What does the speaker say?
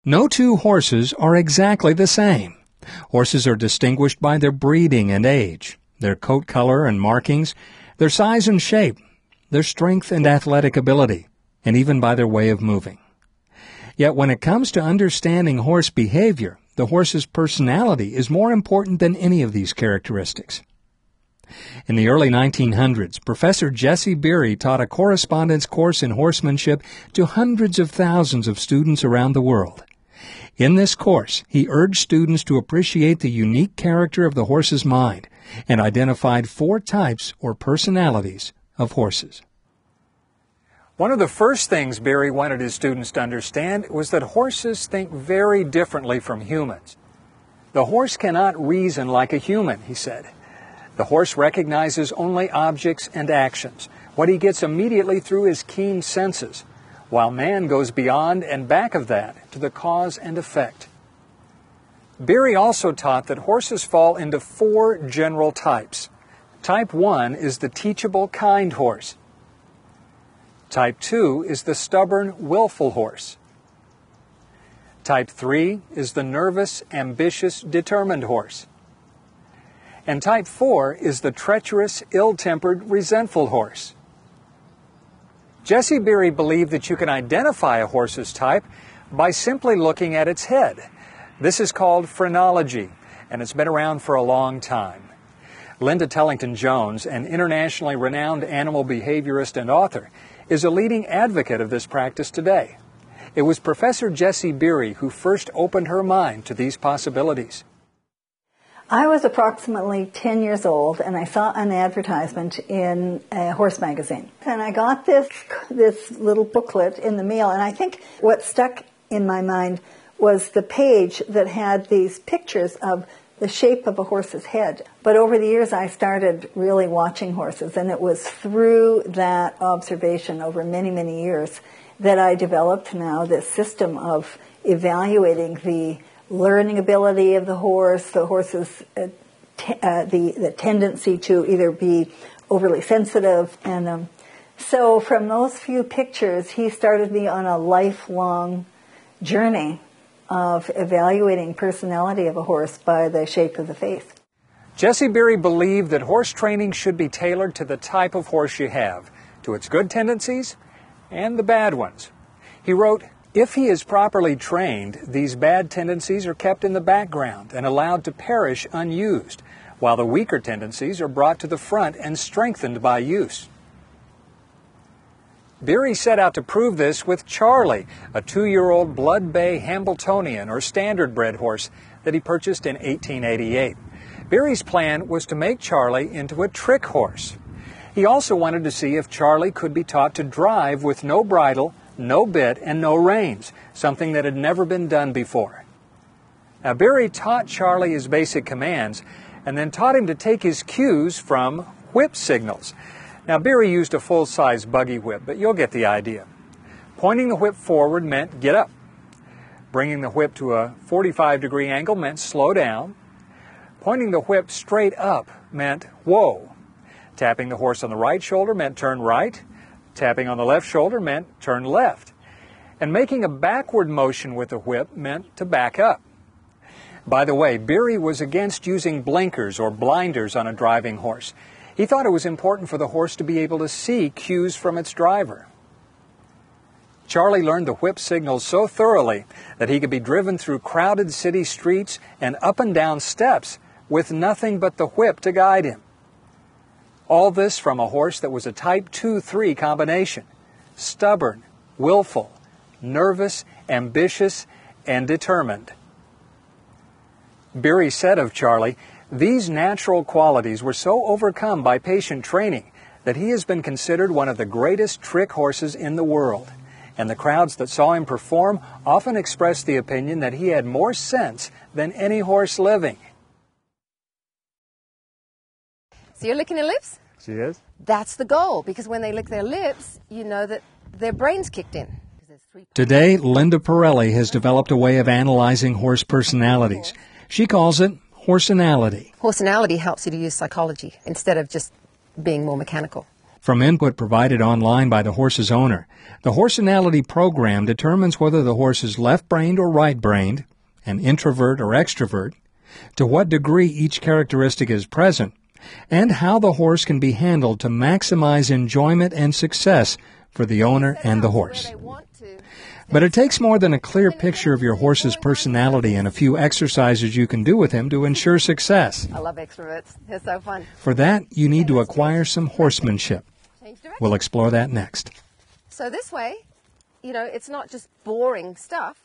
No two horses are exactly the same. Horses are distinguished by their breeding and age, their coat color and markings, their size and shape, their strength and athletic ability, and even by their way of moving. Yet when it comes to understanding horse behavior, the horse's personality is more important than any of these characteristics. In the early 1900s, Professor Jesse Beery taught a correspondence course in horsemanship to hundreds of thousands of students around the world. In this course, he urged students to appreciate the unique character of the horse's mind and identified 4 types or personalities of horses. One of the first things Beery wanted his students to understand was that horses think very differently from humans. The horse cannot reason like a human, he said. The horse recognizes only objects and actions, what he gets immediately through his keen senses, while man goes beyond and back of that to the cause and effect. Beery also taught that horses fall into 4 general types. Type 1 is the teachable, kind horse. Type 2 is the stubborn, willful horse. Type 3 is the nervous, ambitious, determined horse. And Type 4 is the treacherous, ill-tempered, resentful horse. Jesse Beery believed that you can identify a horse's type by simply looking at its head. This is called phrenology, and it's been around for a long time. Linda Tellington-Jones, an internationally renowned animal behaviorist and author, is a leading advocate of this practice today. It was Professor Jesse Beery who first opened her mind to these possibilities. I was approximately 10 years old, and I saw an advertisement in a horse magazine. And I got this little booklet in the mail, and I think what stuck in my mind was the page that had these pictures of the shape of a horse's head. But over the years, I started really watching horses, and it was through that observation over many, many years that I developed now this system of evaluating the learning ability of the horse's the tendency to either be overly sensitive. And so from those few pictures, he started me on a lifelong journey of evaluating personality of a horse by the shape of the face. Jesse Beery believed that horse training should be tailored to the type of horse you have, to its good tendencies and the bad ones. He wrote, "If he is properly trained, these bad tendencies are kept in the background and allowed to perish unused, while the weaker tendencies are brought to the front and strengthened by use." Beery set out to prove this with Charlie, a 2-year-old blood bay Hambletonian or standard-bred horse that he purchased in 1888. Beery's plan was to make Charlie into a trick horse. He also wanted to see if Charlie could be taught to drive with no bridle, no bit, and no reins, something that had never been done before. Now, Beery taught Charlie his basic commands and then taught him to take his cues from whip signals. Now, Beery used a full-size buggy whip, but you'll get the idea. Pointing the whip forward meant get up. Bringing the whip to a 45-degree angle meant slow down. Pointing the whip straight up meant whoa. Tapping the horse on the right shoulder meant turn right. Tapping on the left shoulder meant turn left. And making a backward motion with the whip meant to back up. By the way, Beery was against using blinkers or blinders on a driving horse. He thought it was important for the horse to be able to see cues from its driver. Charlie learned the whip signals so thoroughly that he could be driven through crowded city streets and up and down steps with nothing but the whip to guide him. All this from a horse that was a Type 2-3 combination: stubborn, willful, nervous, ambitious, and determined. Beery said of Charlie, "These natural qualities were so overcome by patient training that he has been considered one of the greatest trick horses in the world." And the crowds that saw him perform often expressed the opinion that he had more sense than any horse living. So you're licking your lips? She is. That's the goal, because when they lick their lips, you know that their brain's kicked in. Today, Linda Parelli has developed a way of analyzing horse personalities. She calls it horsenality. Horsenality helps you to use psychology instead of just being more mechanical. From input provided online by the horse's owner, the Horsenality program determines whether the horse is left-brained or right-brained, an introvert or extrovert, to what degree each characteristic is present, and how the horse can be handled to maximize enjoyment and success for the owner and the horse. But it takes more than a clear picture of your horse's personality and a few exercises you can do with him to ensure success. I love extroverts. They're so fun. For that, you need to acquire some horsemanship. We'll explore that next. So this way, it's not just boring stuff.